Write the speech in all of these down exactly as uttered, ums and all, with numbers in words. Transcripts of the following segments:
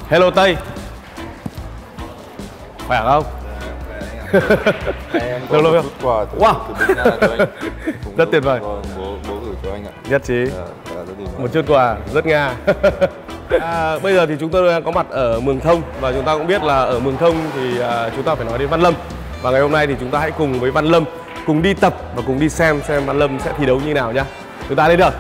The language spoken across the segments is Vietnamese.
Hello Tây. Khỏe không? Em có một chút quà từ, wow. từ bên Nga cho anh. Rất tuyệt vời. Bố, bố gửi cho anh ạ. Nhất trí. À, à, một chút quà rất Nga. à, bây giờ thì chúng tôi đang có mặt ở Mường Thông, và chúng ta cũng biết là ở Mường Thông thì à, chúng ta phải nói đến Văn Lâm. Và ngày hôm nay thì chúng ta hãy cùng với Văn Lâm cùng đi tập và cùng đi xem xem Văn Lâm sẽ thi đấu như nào nhá. Chúng ta lên đường.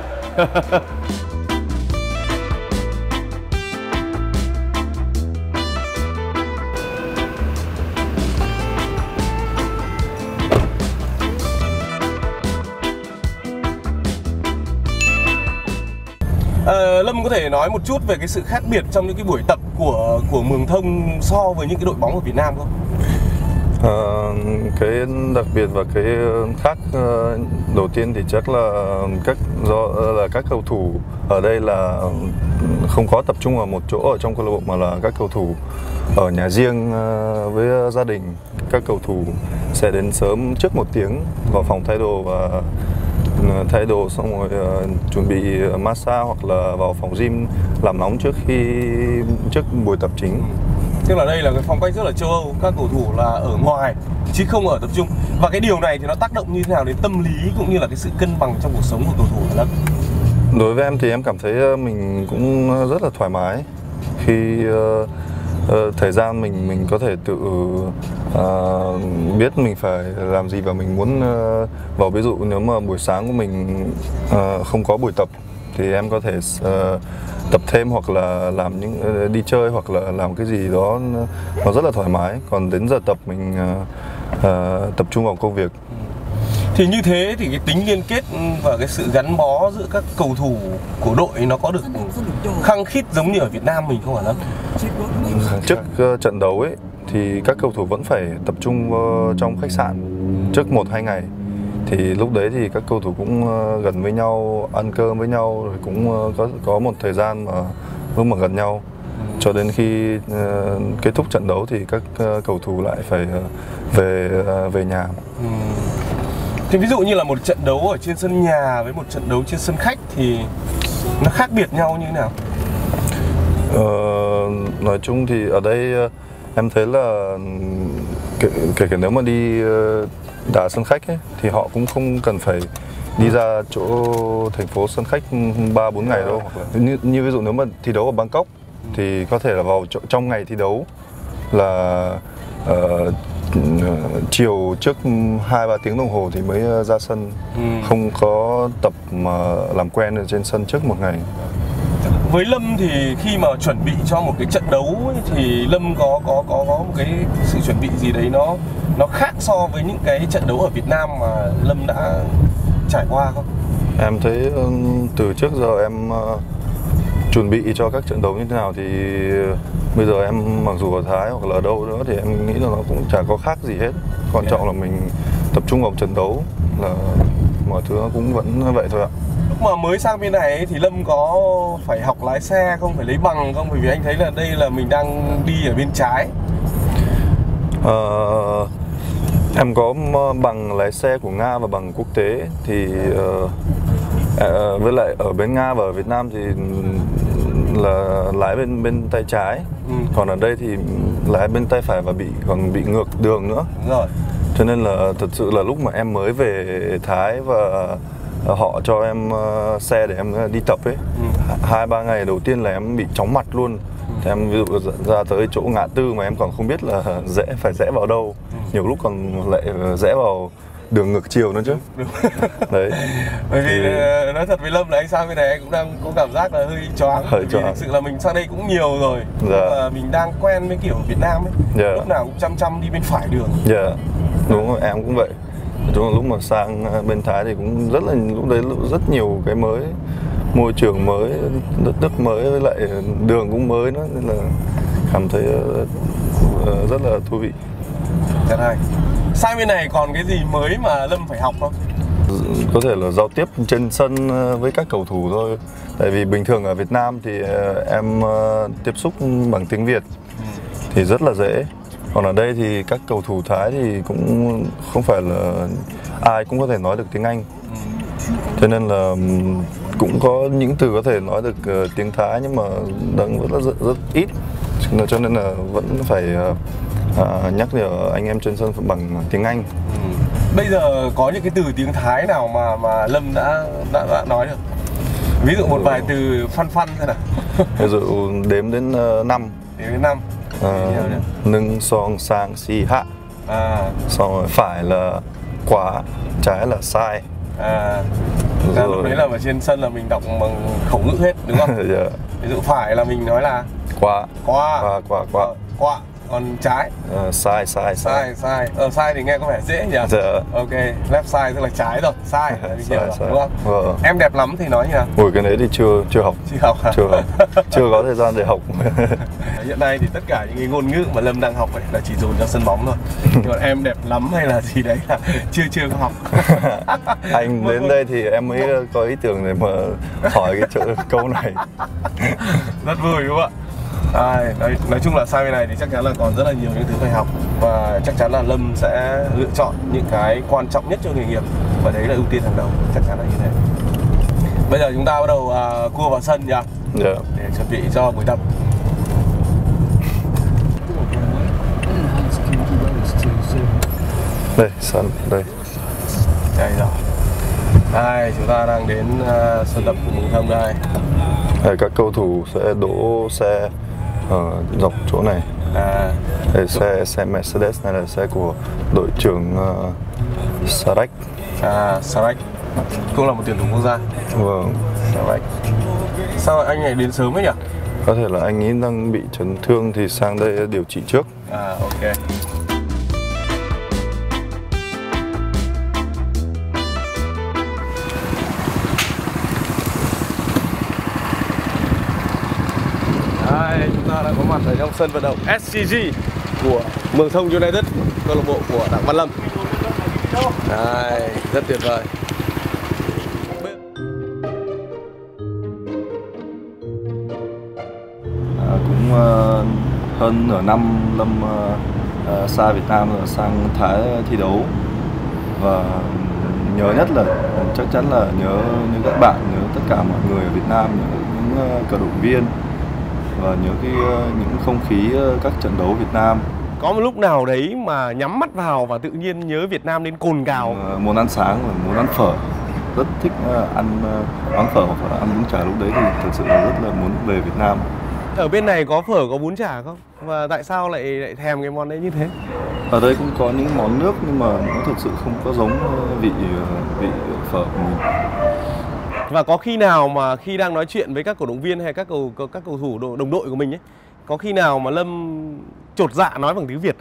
À, Lâm có thể nói một chút về cái sự khác biệt trong những cái buổi tập của của Mường Thông so với những cái đội bóng ở Việt Nam không? À, cái đặc biệt và cái khác đầu tiên thì chắc là các do là các cầu thủ ở đây là không có tập trung ở một chỗ ở trong câu lạc bộ, mà là các cầu thủ ở nhà riêng với gia đình. Các cầu thủ sẽ đến sớm trước một tiếng vào phòng thay đồ và thay đồ xong rồi uh, chuẩn bị massage hoặc là vào phòng gym làm nóng trước khi trước buổi tập chính. Tức là đây là cái phong cách rất là châu Âu, các cầu thủ là ở ngoài chứ không ở tập trung. Và cái điều này thì nó tác động như thế nào đến tâm lý cũng như là cái sự cân bằng trong cuộc sống của cầu thủ đó? Đối với em thì em cảm thấy mình cũng rất là thoải mái khi uh, uh, thời gian mình mình có thể tự uh, biết mình phải làm gì, và mình muốn uh, vào, ví dụ nếu mà buổi sáng của mình uh, không có buổi tập thì em có thể uh, tập thêm hoặc là làm những uh, đi chơi hoặc là làm cái gì đó nó rất là thoải mái. Còn đến giờ tập mình uh, uh, tập trung vào công việc. Thì như thế thì cái tính liên kết và cái sự gắn bó giữa các cầu thủ của đội nó có được khăng khít giống như ở Việt Nam mình không hả Lâm? Trước uh, trận đấu ấy thì các cầu thủ vẫn phải tập trung uh, trong khách sạn trước một hai ngày. Thì lúc đấy thì các cầu thủ cũng uh, gần với nhau, ăn cơm với nhau, rồi cũng uh, có có một thời gian mà lúc mà gần nhau. Cho đến khi uh, kết thúc trận đấu thì các uh, cầu thủ lại phải uh, về uh, về nhà. Ừ. Thì ví dụ như là một trận đấu ở trên sân nhà với một trận đấu trên sân khách thì nó khác biệt nhau như thế nào? Ờ, nói chung thì ở đây em thấy là kể, kể cả nếu mà đi đá sân khách ấy, thì họ cũng không cần phải đi ra chỗ thành phố sân khách ba bốn ngày đâu. Như, như ví dụ nếu mà thi đấu ở Bangkok thì có thể là vào chỗ, trong ngày thi đấu là uh, chiều trước hai ba tiếng đồng hồ thì mới ra sân. Ừ. Không có tập mà làm quen ở trên sân trước một ngày. Với Lâm thì khi mà chuẩn bị cho một cái trận đấu ấy, thì Lâm có có có có một cái sự chuẩn bị gì đấy nó nó khác so với những cái trận đấu ở Việt Nam mà Lâm đã trải qua không? Em thấy từ trước giờ em uh, chuẩn bị cho các trận đấu như thế nào thì bây giờ em mặc dù ở Thái hoặc là ở đâu nữa thì em nghĩ là nó cũng chả có khác gì hết. Quan trọng là mình tập trung vào trận đấu là mọi thứ nó cũng vẫn vậy thôi ạ. Lúc mà mới sang bên này ấy, thì Lâm có phải học lái xe không, phải lấy bằng không? Bởi vì anh thấy là đây là mình đang đi ở bên trái. Uh, em có bằng lái xe của Nga và bằng quốc tế. Thì uh, uh, với lại ở bên Nga và ở Việt Nam thì là lái bên bên tay trái. Ừ. Còn ở đây thì lái bên tay phải và bị còn bị ngược đường nữa. Đúng rồi. Cho nên là thật sự là lúc mà em mới về Thái và họ cho em uh, xe để em đi tập ấy, ừ. hai ba ngày đầu tiên là em bị chóng mặt luôn. Ừ. Thì em ví dụ ra tới chỗ ngã tư mà em còn không biết là rẽ phải rẽ vào đâu. Ừ. Nhiều lúc còn lại rẽ vào đường ngược chiều nữa chứ. Đúng. Đấy. Bởi vì thì... nói thật với Lâm là anh sang bên này anh cũng đang có cảm giác là hơi choáng. Hơi choáng. Thực sự là mình sang đây cũng nhiều rồi. Dạ. Và mình đang quen với kiểu Việt Nam ấy. Dạ. Lúc nào cũng chăm chăm đi bên phải đường. Dạ. Đúng rồi, em cũng vậy. Chúng là lúc mà sang bên Thái thì cũng rất là lúc đấy rất nhiều cái mới, môi trường mới, đất nước mới, với lại đường cũng mới nữa, nên là cảm thấy rất là thú vị. Rất hay. Sang bên này còn cái gì mới mà Lâm phải học không? Có thể là giao tiếp trên sân với các cầu thủ thôi. Tại vì bình thường ở Việt Nam thì em tiếp xúc bằng tiếng Việt thì rất là dễ. Còn ở đây thì các cầu thủ Thái thì cũng không phải là ai cũng có thể nói được tiếng Anh. Cho nên là cũng có những từ có thể nói được uh, tiếng Thái nhưng mà đang rất là rất, rất ít. cho nên là vẫn phải uh, nhắc nhở anh em trên sân bằng tiếng Anh. Ừ. Bây giờ có những cái từ tiếng Thái nào mà mà Lâm đã đã, đã nói được? Ví dụ một vài từ phăn phăn thôi nào. Ví dụ đếm đến uh, năm. Đếm đến năm. Uh, nâng song sang si hạ. À. Xong rồi phải là quá, trái là sai. À. Rồi. Lúc đấy là ở trên sân là mình đọc bằng khẩu ngữ hết đúng không? Yeah. Ví dụ phải là mình nói là quá. Quá. Quá quá quá. Quá. Còn trái uh, sai sai sai sai ờ sai thì nghe có vẻ dễ nhỉ? Dạ. Ok, left side tức là trái rồi, sai là mình hiểu rồi, đúng không? Vâng. Em đẹp lắm thì nói như nào? Ui, cái đấy thì chưa chưa học. Chưa học hả? Chưa học. Chưa có thời gian để học. Hiện nay thì tất cả những cái ngôn ngữ mà Lâm đang học ấy là chỉ dùng cho sân bóng thôi. Còn em đẹp lắm hay là gì đấy là chưa chưa có học. Anh đến đây thì em mới có ý tưởng để mà hỏi cái chỗ, câu này. Rất vui đúng không ạ? À, nói, nói chung là sang bên này thì chắc chắn là còn rất là nhiều những thứ phải học và chắc chắn là Lâm sẽ lựa chọn những cái quan trọng nhất cho nghề nghiệp và đấy là ưu tiên hàng đầu, chắc chắn là như thế. Bây giờ chúng ta bắt đầu uh, cua vào sân nhỉ? Dạ. Để chuẩn bị cho buổi tập. Đây, sân, đây. Đây rồi. Đây, chúng ta đang đến uh, sân tập của Mường Thông đây. Đây, các cầu thủ sẽ đỗ xe ở dọc chỗ này. À. Đây, xe xe Mercedes này là xe của đội trưởng uh, Sarek. À, Sarek cũng là một tuyển thủ quốc gia. Vâng. Sarek. Sao anh này đến sớm ấy nhỉ? Có thể là anh ấy đang bị chấn thương thì sang đây điều trị trước. À, ok. Đây, chúng ta đã có mặt ở trong sân vận động ét xê giê của Mường Thông United, câu lạc bộ của Đặng Văn Lâm. Đây, rất tuyệt vời. À, cũng uh, hơn nửa năm Lâm uh, uh, xa Việt Nam rồi sang Thái thi đấu và nhớ nhất là chắc chắn là nhớ như các bạn, nhớ tất cả mọi người ở Việt Nam, nhớ những uh, cổ động viên và nhớ cái những không khí các trận đấu Việt Nam. Có một lúc nào đấy mà nhắm mắt vào và tự nhiên nhớ Việt Nam đến cồn cào? Uh, muốn ăn sáng và muốn ăn phở, rất thích uh, ăn uh, món phở hoặc là ăn bún chả, lúc đấy thì thật sự là rất là muốn về Việt Nam. Ở bên này có phở, có bún chả không? Và tại sao lại, lại thèm cái món đấy như thế? Ở đây cũng có những món nước nhưng mà nó thật sự không có giống vị vị phở của mình. Và có khi nào mà khi đang nói chuyện với các cổ động viên hay các cầu các cầu thủ đồng đội của mình ấy, có khi nào mà Lâm chột dạ nói bằng tiếng Việt?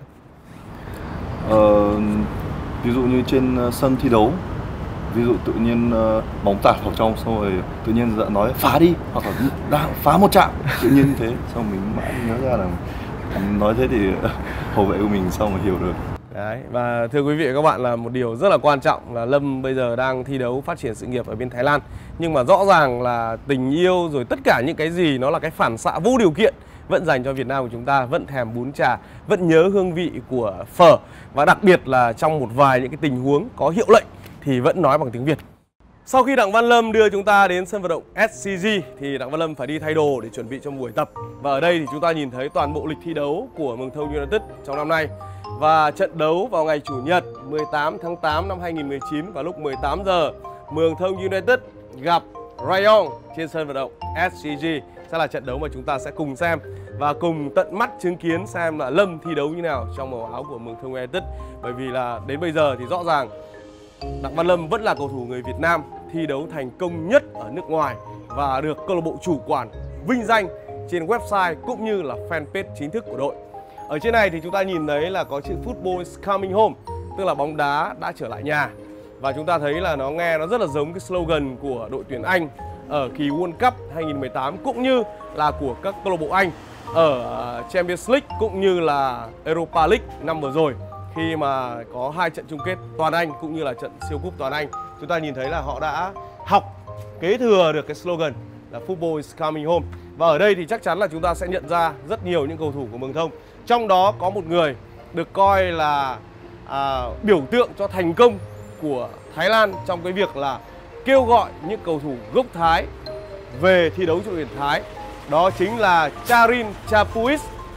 Ờ, ví dụ như trên sân thi đấu, ví dụ tự nhiên uh, bóng tạt vào trong xong rồi tự nhiên dạ nói phá đi hoặc là đang phá một chạm, tự nhiên như thế, xong mình mãi nhớ ra là nói thế thì hậu vệ của mình sao mà hiểu được. Đấy, và thưa quý vị và các bạn, là một điều rất là quan trọng là Lâm bây giờ đang thi đấu phát triển sự nghiệp ở bên Thái Lan. Nhưng mà rõ ràng là tình yêu rồi tất cả những cái gì nó là cái phản xạ vô điều kiện vẫn dành cho Việt Nam của chúng ta, vẫn thèm bún chả, vẫn nhớ hương vị của phở. Và đặc biệt là trong một vài những cái tình huống có hiệu lệnh thì vẫn nói bằng tiếng Việt. Sau khi Đặng Văn Lâm đưa chúng ta đến sân vận động ét xê giê thì Đặng Văn Lâm phải đi thay đồ để chuẩn bị cho buổi tập. Và ở đây thì chúng ta nhìn thấy toàn bộ lịch thi đấu của Mường Thông United trong năm nay. Và trận đấu vào ngày Chủ nhật mười tám tháng tám năm hai nghìn không trăm mười chín vào lúc mười tám giờ, Mường Thông United gặp Rayong trên sân vận động ét xê giê sẽ là trận đấu mà chúng ta sẽ cùng xem và cùng tận mắt chứng kiến xem là Lâm thi đấu như nào trong màu áo của Mường Thông United. Bởi vì là đến bây giờ thì rõ ràng Đặng Văn Lâm vẫn là cầu thủ người Việt Nam thi đấu thành công nhất ở nước ngoài và được câu lạc bộ chủ quản vinh danh trên website cũng như là fanpage chính thức của đội. Ở trên này thì chúng ta nhìn thấy là có chữ Football is coming home, tức là bóng đá đã trở lại nhà. Và chúng ta thấy là nó nghe nó rất là giống cái slogan của đội tuyển Anh ở kỳ World Cup hai nghìn không trăm mười tám cũng như là của các câu lạc bộ Anh ở Champions League cũng như là Europa League năm vừa rồi, khi mà có hai trận chung kết toàn Anh cũng như là trận siêu cúp toàn Anh. Chúng ta nhìn thấy là họ đã học kế thừa được cái slogan là Football is coming home. Và ở đây thì chắc chắn là chúng ta sẽ nhận ra rất nhiều những cầu thủ của Mường Thông. Trong đó có một người được coi là à, biểu tượng cho thành công của Thái Lan trong cái việc là kêu gọi những cầu thủ gốc Thái về thi đấu cho tuyển Thái. Đó chính là Charin Chapuis,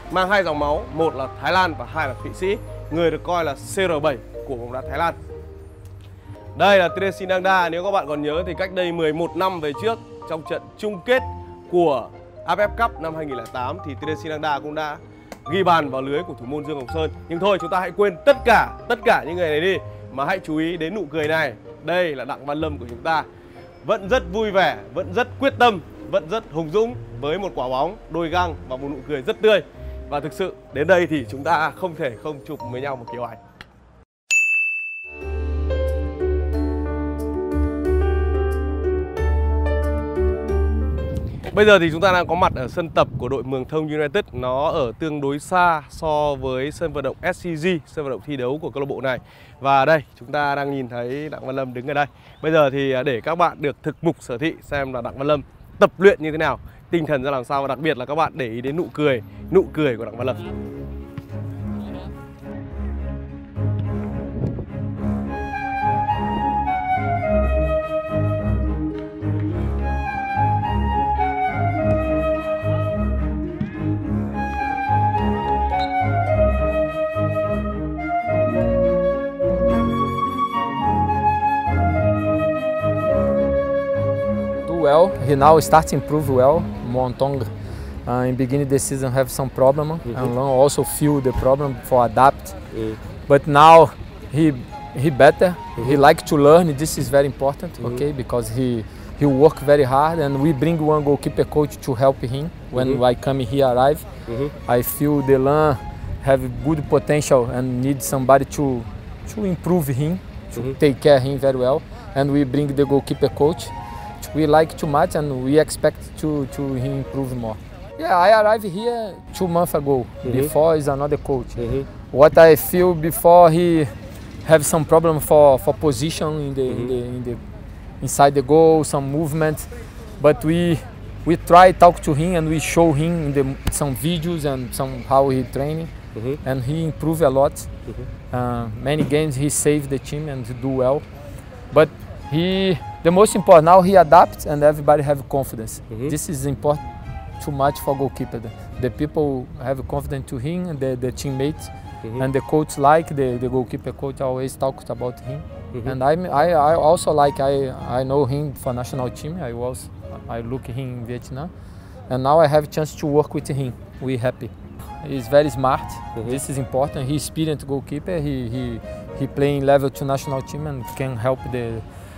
mang hai dòng máu, một là Thái Lan và hai là Thụy Sĩ. Người được coi là C R bảy của bóng đá Thái Lan. Đây là Teerese Nangda. Nếu các bạn còn nhớ thì cách đây mười một năm về trước, trong trận chung kết của a ép ép Cup năm hai nghìn không trăm lẻ tám thì Teerese Nangda cũng đã ghi bàn vào lưới của thủ môn Dương Hồng Sơn. Nhưng thôi, chúng ta hãy quên tất cả tất cả những người này đi, mà hãy chú ý đến nụ cười này. Đây là Đặng Văn Lâm của chúng ta. Vẫn rất vui vẻ, vẫn rất quyết tâm, vẫn rất hùng dũng với một quả bóng, đôi găng và một nụ cười rất tươi. Và thực sự đến đây thì chúng ta không thể không chụp với nhau một kiểu ảnh. Bây giờ thì chúng ta đang có mặt ở sân tập của đội Mường Thông United. Nó ở tương đối xa so với sân vận động ét xê giê, sân vận động thi đấu của câu lạc bộ này. Và đây, chúng ta đang nhìn thấy Đặng Văn Lâm đứng ở đây. Bây giờ thì để các bạn được thực mục sở thị xem là Đặng Văn Lâm tập luyện như thế nào, tinh thần ra làm sao, và đặc biệt là các bạn để ý đến nụ cười, nụ cười của Đặng Văn Lâm. Well, he now starts to improve well. Montong uh, in beginning of the season have some problem, mm-hmm. and Lan also feel the problem for adapt. Mm. But now he he better. Mm-hmm. He like to learn. This is very important, mm-hmm. okay, because he he work very hard, and we bring one goalkeeper coach to help him when mm-hmm. I come here arrive. Mm-hmm. I feel the Lan have good potential and need somebody to to improve him, to mm-hmm. take care of him very well, and we bring the goalkeeper coach. We like too much and we expect to, to improve more. Yeah, I arrived here two months ago. Mm-hmm. Before is another coach. Mm-hmm. What I feel before he have some problem for, for position in the, mm-hmm. in the in the inside the goal, some movement. But we we try talk to him and we show him in the some videos and some how he training, mm-hmm. and he improve a lot. Mm-hmm. Uh, many games he saved the team and do well. But he the most important now he adapts and everybody have confidence. Mm-hmm. This is important too much for goalkeeper. The, the people have confidence to him and the, the teammates, mm-hmm. and the coach like the, the goalkeeper coach always talks about him. Mm-hmm. And I, I I also like I I know him for national team. I was I look him in Vietnam, and now I have chance to work with him. We happy. He's very smart. Mm-hmm. This is important. He's experienced goalkeeper. He he he playing level two national team and can help the.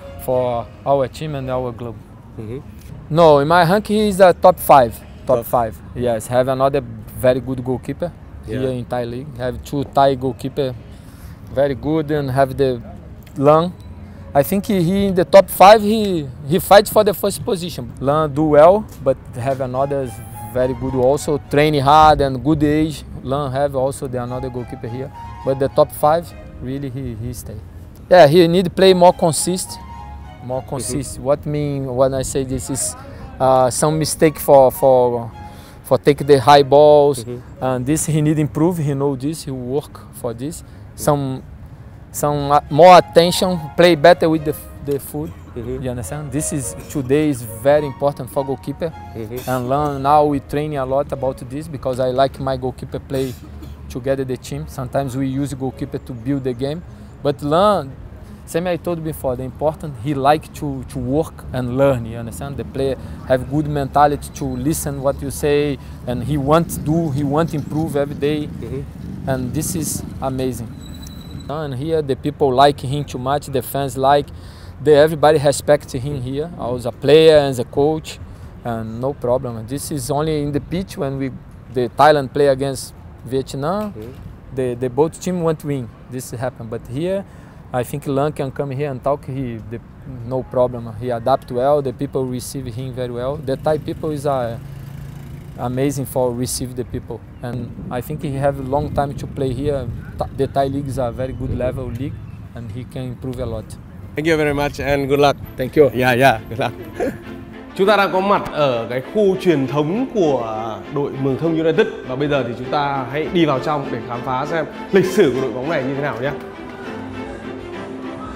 For our team and our club. Mm-hmm. No, in my rank he is a top five. Top, top five. Yes, have another very good goalkeeper yeah. here in Thai league. Have two Thai goalkeeper, very good, and have the Lan. I think he, he in the top five. He he fights for the first position. Lan do well, but have another very good also training hard and good age. Lan have also the another goalkeeper here, but the top five really he he stay. Yeah, he need to play more consistent. More consistent. Mm-hmm. What mean when I say this is uh, some mistake for for for take the high balls, mm-hmm. and this he need improve. He know this. He work for this. Mm-hmm. Some some uh, more attention. Play better with the the foot. Mm-hmm. You understand? This is today is very important for goalkeeper. Mm-hmm. And learn now we training a lot about this because I like my goalkeeper play together the team. Sometimes we use goalkeeper to build the game, but learn. Same I told before, the important he like to, to work and learn, you understand? The player have good mentality to listen what you say, and he wants to do, he wants to improve every day, mm-hmm. and this is amazing. And here the people like him too much, the fans like, the, everybody respects him here as a player and as a coach, and no problem. This is only in the pitch when we, the Thailand play against Vietnam, mm-hmm. the, the both team want to win, this happen, but here, I think Lan can come here and talk. He, the, no problem. He adapt well. The people receive him very well. The Thai people is uh, amazing for receive the people, and I think he have a long time to play here. The Thai league is a very good level league, and he can improve a lot. Thank you very much and good luck. Thank you. Yeah, yeah, good luck. Chúng ta đang có mặt ở cái khu truyền thống của đội Mường Thông United và bây giờ thì chúng ta hãy đi vào trong để khám phá xem lịch sử của đội bóng này như thế nào nhé.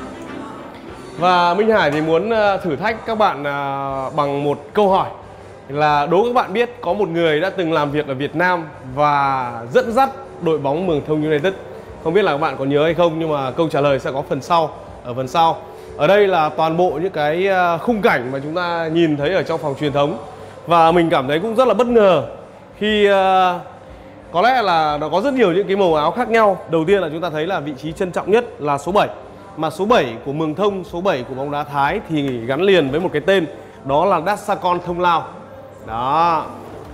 Và Minh Hải thì muốn thử thách các bạn bằng một câu hỏi. là đố các bạn biết có một người đã từng làm việc ở Việt Nam và dẫn dắt đội bóng Mường Thông United. Không biết là các bạn có nhớ hay không, nhưng mà câu trả lời sẽ có phần sau, ở phần sau. Ở đây là toàn bộ những cái khung cảnh mà chúng ta nhìn thấy ở trong phòng truyền thống. Và mình cảm thấy cũng rất là bất ngờ khi uh, có lẽ là nó có rất nhiều những cái màu áo khác nhau. Đầu tiên là chúng ta thấy là vị trí trân trọng nhất là số bảy. Mà số bảy của Mường Thông, số bảy của bóng đá Thái thì gắn liền với một cái tên, đó là Dasakon Thông Lao. Đó.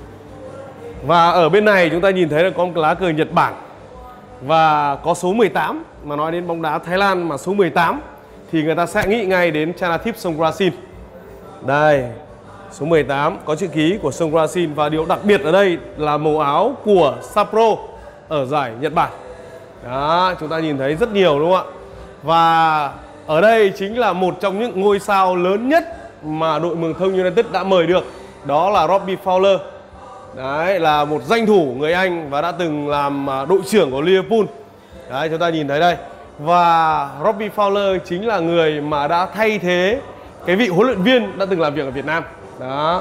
Và ở bên này chúng ta nhìn thấy là có một cái lá cờ Nhật Bản và có số mười tám. Mà nói đến bóng đá Thái Lan mà số mười tám thì người ta sẽ nghĩ ngay đến Chanathip Songkrasin. Đây, số mười tám có chữ ký của Songkrasin. Và điều đặc biệt ở đây là màu áo của Sapporo ở giải Nhật Bản. Đó, chúng ta nhìn thấy rất nhiều đúng không ạ? Và ở đây chính là một trong những ngôi sao lớn nhất mà đội Mường Thông United đã mời được. Đó là Robbie Fowler. Đấy, là một danh thủ người Anh và đã từng làm đội trưởng của Liverpool. Đấy, chúng ta nhìn thấy đây. Và Robbie Fowler chính là người mà đã thay thế cái vị huấn luyện viên đã từng làm việc ở Việt Nam. Đó.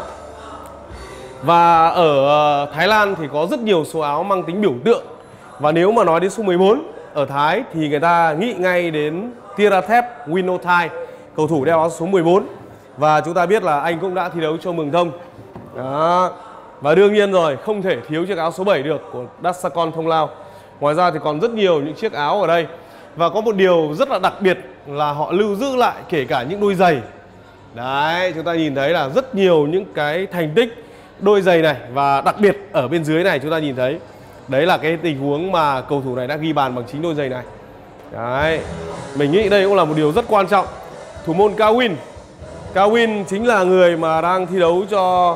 Và ở Thái Lan thì có rất nhiều số áo mang tính biểu tượng. Và nếu mà nói đến số mười bốn ở Thái thì người ta nghĩ ngay đến Thirathep Winnothai, cầu thủ đeo áo số mười bốn. Và chúng ta biết là anh cũng đã thi đấu cho Mường Thông. Đó. Và đương nhiên rồi, không thể thiếu chiếc áo số bảy được của Dasakon Thông Lao. Ngoài ra thì còn rất nhiều những chiếc áo ở đây. Và có một điều rất là đặc biệt là họ lưu giữ lại kể cả những đôi giày. Đấy, chúng ta nhìn thấy là rất nhiều những cái thành tích đôi giày này. Và đặc biệt ở bên dưới này chúng ta nhìn thấy, đấy là cái tình huống mà cầu thủ này đã ghi bàn bằng chính đôi giày này. Đấy, mình nghĩ đây cũng là một điều rất quan trọng. Thủ môn Kawin. Kawin chính là người mà đang thi đấu cho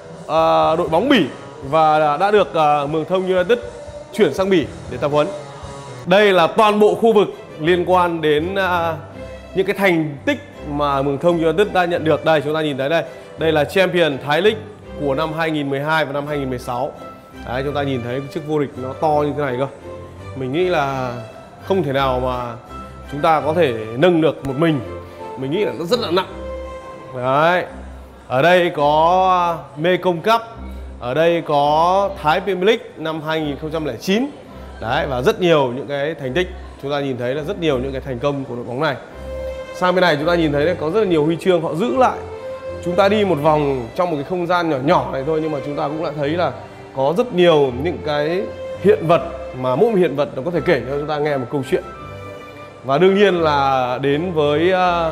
uh, đội bóng Bỉ và đã được uh, Mường Thông United chuyển sang Bỉ để tập huấn. Đây là toàn bộ khu vực liên quan đến uh, những cái thành tích mà Mường Thông United đã nhận được. Đây, chúng ta nhìn thấy đây. Đây là Champion Thái League của năm hai nghìn mười hai và năm hai nghìn mười sáu. Đấy, chúng ta nhìn thấy cái chức vô địch nó to như thế này cơ. Mình nghĩ là không thể nào mà chúng ta có thể nâng được một mình. Mình nghĩ là nó rất là nặng. Đấy. Ở đây có Mekong Cup. Ở đây có Thái Premier League năm hai nghìn không trăm lẻ chín. Đấy, và rất nhiều những cái thành tích. Chúng ta nhìn thấy là rất nhiều những cái thành công của đội bóng này. Sang bên này chúng ta nhìn thấy đấy, có rất là nhiều huy chương họ giữ lại. Chúng ta đi một vòng trong một cái không gian nhỏ nhỏ này thôi, nhưng mà chúng ta cũng đã thấy là có rất nhiều những cái hiện vật mà mỗi một hiện vật nó có thể kể cho chúng ta nghe một câu chuyện. Và đương nhiên là đến với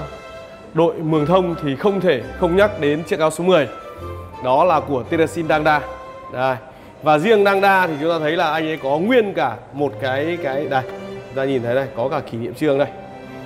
đội Mường Thông thì không thể không nhắc đến chiếc áo số mười. Đó là của Teresin Dangda. Đây. Và riêng Dangda thì chúng ta thấy là anh ấy có nguyên cả một cái cái đây. Chúng ta nhìn thấy đây, có cả kỷ niệm chương đây.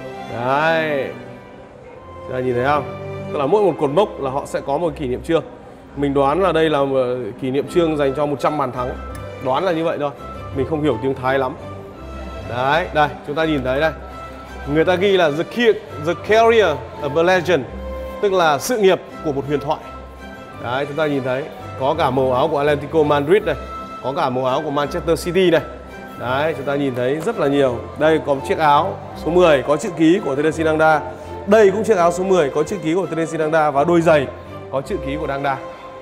Đấy. Chúng ta nhìn thấy không? Tức là mỗi một cột mốc là họ sẽ có một kỷ niệm chương. Mình đoán là đây là một kỷ niệm chương dành cho một trăm bàn thắng. Đoán là như vậy thôi. Mình không hiểu tiếng Thái lắm. Đấy, đây, chúng ta nhìn thấy đây. Người ta ghi là the, the career of a legend, tức là sự nghiệp của một huyền thoại. Đấy, chúng ta nhìn thấy có cả màu áo của Atlético Madrid này, có cả màu áo của Manchester City này. Đấy, chúng ta nhìn thấy rất là nhiều. Đây có một chiếc áo số mười có chữ ký của Teresin Dangda. Đây cũng chiếc áo số mười có chữ ký của Teresin Dangda và đôi giày có chữ ký của Dangda.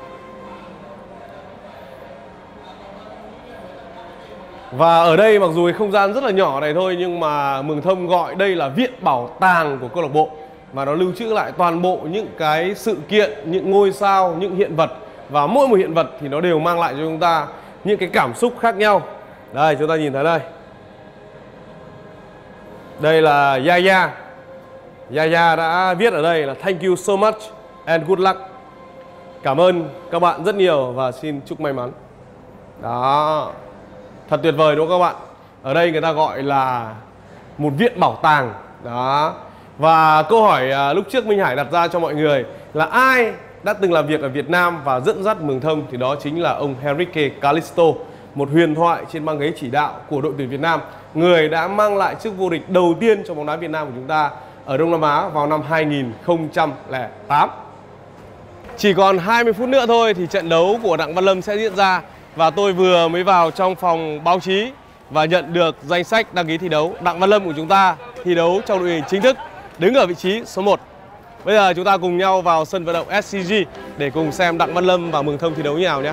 Và ở đây mặc dù cái không gian rất là nhỏ này thôi, nhưng mà Mường Thông gọi đây là viện bảo tàng của câu lạc bộ. Và nó lưu trữ lại toàn bộ những cái sự kiện, những ngôi sao, những hiện vật. Và mỗi một hiện vật thì nó đều mang lại cho chúng ta những cái cảm xúc khác nhau. Đây, chúng ta nhìn thấy đây. Đây là Yaya. Yaya đã viết ở đây là thank you so much and good luck. Cảm ơn các bạn rất nhiều và xin chúc may mắn. Đó. Thật tuyệt vời đúng không các bạn? Ở đây người ta gọi là một viện bảo tàng. Đó. Và câu hỏi à, lúc trước Minh Hải đặt ra cho mọi người là ai đã từng làm việc ở Việt Nam và dẫn dắt Mường Thông, thì đó chính là ông Henrique Calisto, một huyền thoại trên băng ghế chỉ đạo của đội tuyển Việt Nam, người đã mang lại chức vô địch đầu tiên cho bóng đá Việt Nam của chúng ta ở Đông Nam Á vào năm hai nghìn không trăm lẻ tám. Chỉ còn hai mươi phút nữa thôi thì trận đấu của Đặng Văn Lâm sẽ diễn ra. Và tôi vừa mới vào trong phòng báo chí và nhận được danh sách đăng ký thi đấu. Đặng Văn Lâm của chúng ta thi đấu trong đội hình chính thức, đứng ở vị trí số một. Bây giờ chúng ta cùng nhau vào sân vận động ét xê giê để cùng xem Đặng Văn Lâm và Mường Thông thi đấu như nào nhé.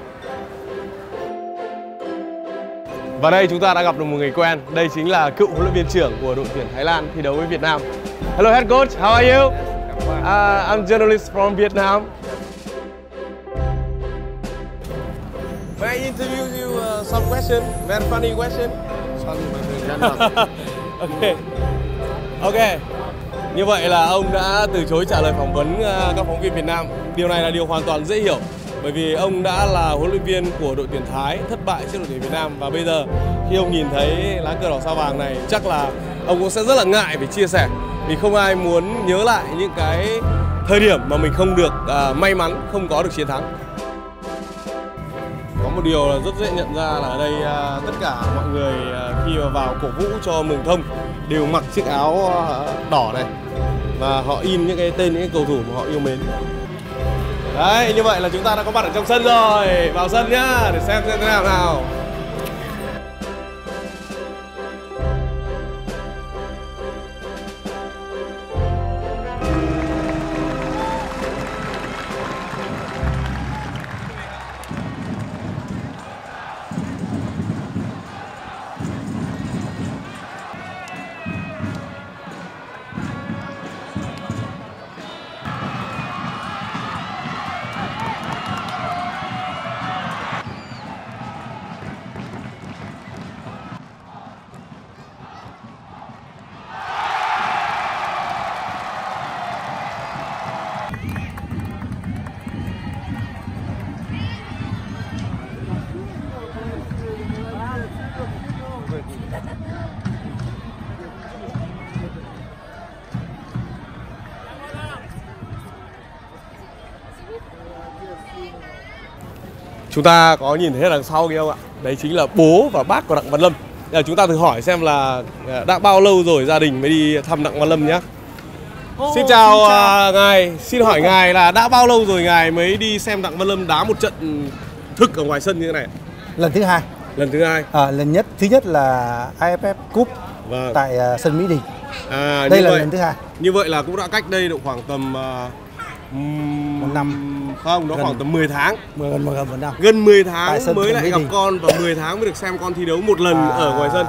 Và đây chúng ta đã gặp được một người quen. Đây chính là cựu huấn luyện viên trưởng của đội tuyển Thái Lan thi đấu với Việt Nam. Hello head coach, how are you? Uh, I'm journalist from Vietnam. May I interview you uh, some question? Very funny question. Okay. Okay. Như vậy là ông đã từ chối trả lời phỏng vấn uh, các phóng viên Việt Nam. Điều này là điều hoàn toàn dễ hiểu. Bởi vì ông đã là huấn luyện viên của đội tuyển Thái thất bại trước đội tuyển Việt Nam. Và bây giờ khi ông nhìn thấy lá cờ đỏ sao vàng này, chắc là ông cũng sẽ rất là ngại phải chia sẻ. Vì không ai muốn nhớ lại những cái thời điểm mà mình không được uh, may mắn, không có được chiến thắng. Có một điều là rất dễ nhận ra là ở đây uh, tất cả mọi người uh, khi mà vào cổ vũ cho Mường Thông đều mặc chiếc áo uh, đỏ này. Và họ in những cái tên những cái cầu thủ mà họ yêu mến. Đấy, như vậy là chúng ta đã có mặt ở trong sân rồi. Vào sân nhá, để xem xem thế nào nào. Chúng ta có nhìn thấy đằng sau kia không ạ? Đấy chính là bố và bác của Đặng Văn Lâm. Giờ chúng ta thử hỏi xem là đã bao lâu rồi gia đình mới đi thăm Đặng Văn Lâm nhé. Oh, xin chào, xin chào. Uh, ngài, xin hỏi ngài là đã bao lâu rồi ngài mới đi xem Đặng Văn Lâm đá một trận thực ở ngoài sân như thế này? Lần thứ hai. Lần thứ hai. À, lần nhất thứ nhất là a ép ép Cup vâng. tại uh, sân Mỹ Đình. À, đây là vậy, lần thứ hai. Như vậy là cũng đã cách đây độ khoảng tầm uh, một năm. Không, nó gần, khoảng tầm mười tháng. Gần một năm. Gần mười tháng mới lại gặp Đình. Con và mười tháng mới được xem con thi đấu một lần à, ở ngoài sân.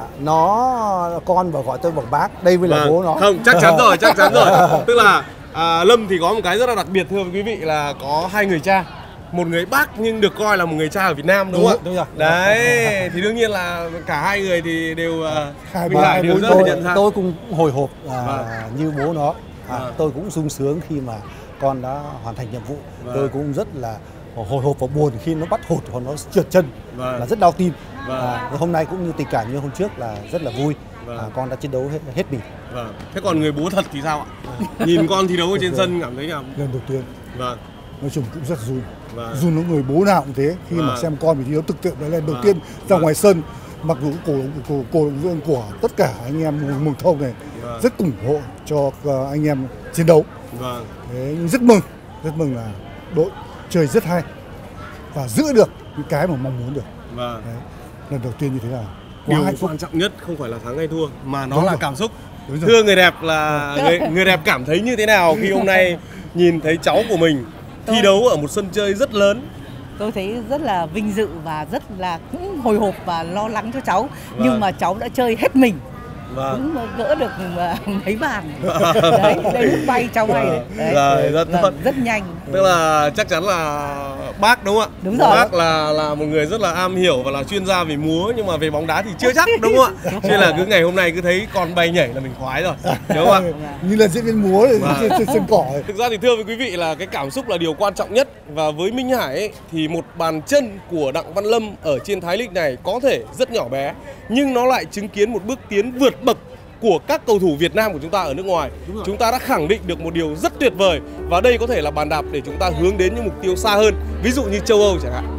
Nó con và gọi tôi bằng bác, đây mới là à, bố nó. Không, chắc chắn rồi, chắc chắn rồi. Tức là à, Lâm thì có một cái rất là đặc biệt thưa quý vị là có hai người cha. Một người bác nhưng được coi là một người cha ở Việt Nam đúng, đúng không ạ? Đúng rồi. Đấy, thì đương nhiên là cả hai người thì đều hai ba đều rất tôi, là nhận ra. Tôi cũng hồi hộp à, à. như bố nó. À, à. Tôi cũng sung sướng khi mà con đã hoàn thành nhiệm vụ. Vâng. Tôi cũng rất là hồi hộp và buồn khi nó bắt hụt hoặc nó trượt chân. Vâng. Là rất đau tim. Vâng. À, hôm nay cũng như tình cảm như hôm trước là rất là vui. Vâng. À, con đã chiến đấu hết, hết mình. Vâng. Thế còn người bố thật thì sao ạ? À. Nhìn con thi đấu ở trên sân cảm thấy nào? Lần đầu tiên. Vâng. Nói chung cũng rất run. Vâng. Run nó người bố nào cũng thế khi vâng. mà xem con mình thi đấu thực tiễn đấy lần đầu vâng. tiên ra vâng. ngoài sân. Mặc dù cổ cổ cổ động viên của tất cả anh em Mường Thông này vâng. rất ủng hộ cho anh em chiến đấu. Vâng. Thế, rất mừng, rất mừng là đội chơi rất hay và giữ được những cái mà mong muốn được. Vâng. Đấy, lần đầu tiên như thế nào. Điều quan trọng nhất không phải là thắng hay thua mà nó Đúng là rồi. cảm xúc. Thưa người đẹp là người, người đẹp cảm thấy như thế nào khi hôm nay nhìn thấy cháu của mình thi tôi, đấu ở một sân chơi rất lớn? Tôi thấy rất là vinh dự và rất là cũng hồi hộp và lo lắng cho cháu. Vâng. Nhưng mà cháu đã chơi hết mình. Vâng. Cũng gỡ được mấy bàn. Đấy, đây lúc bay cháu bay đấy. Đấy. Rồi, rất vâng, tốt. Rất nhanh. Tức là chắc chắn là bác đúng không ạ? Đúng rồi. Bác là là một người rất là am hiểu và là chuyên gia về múa nhưng mà về bóng đá thì chưa chắc đúng không ạ? Cho nên là cứ ngày hôm nay cứ thấy con bay nhảy là mình khoái rồi. Đúng không ạ? Như là diễn viên múa vâng. trên, trên sân cỏ ấy. Thực ra thì thưa với quý vị là cái cảm xúc là điều quan trọng nhất và với Minh Hải ấy, thì một bàn chân của Đặng Văn Lâm ở trên Thái League này có thể rất nhỏ bé nhưng nó lại chứng kiến một bước tiến vượt bậc của các cầu thủ Việt Nam của chúng ta ở nước ngoài. Chúng ta đã khẳng định được một điều rất tuyệt vời và đây có thể là bàn đạp để chúng ta hướng đến những mục tiêu xa hơn, ví dụ như châu Âu chẳng hạn.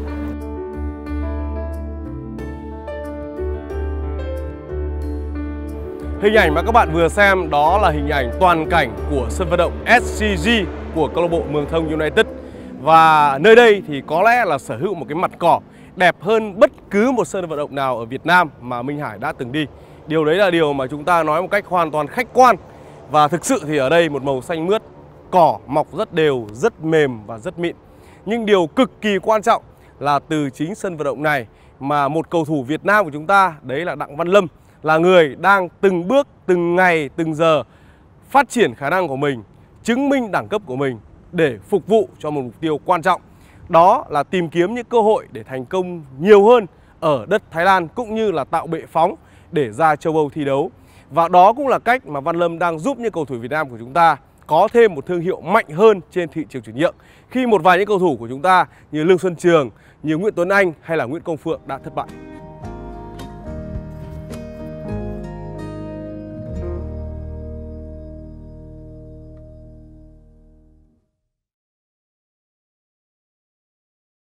Hình ảnh mà các bạn vừa xem đó là hình ảnh toàn cảnh của sân vận động ét xê giê của câu lạc bộ Mường Thông United. Và nơi đây thì có lẽ là sở hữu một cái mặt cỏ đẹp hơn bất cứ một sân vận động nào ở Việt Nam mà Minh Hải đã từng đi. Điều đấy là điều mà chúng ta nói một cách hoàn toàn khách quan. Và thực sự thì ở đây một màu xanh mướt cỏ mọc rất đều, rất mềm và rất mịn. Nhưng điều cực kỳ quan trọng là từ chính sân vận động này mà một cầu thủ Việt Nam của chúng ta, đấy là Đặng Văn Lâm, là người đang từng bước, từng ngày, từng giờ phát triển khả năng của mình, chứng minh đẳng cấp của mình để phục vụ cho một mục tiêu quan trọng. Đó là tìm kiếm những cơ hội để thành công nhiều hơn ở đất Thái Lan, cũng như là tạo bệ phóng để ra châu Âu thi đấu. Và đó cũng là cách mà Văn Lâm đang giúp những cầu thủ Việt Nam của chúng ta có thêm một thương hiệu mạnh hơn trên thị trường chuyển nhượng, khi một vài những cầu thủ của chúng ta như Lương Xuân Trường, như Nguyễn Tuấn Anh hay là Nguyễn Công Phượng đã thất bại.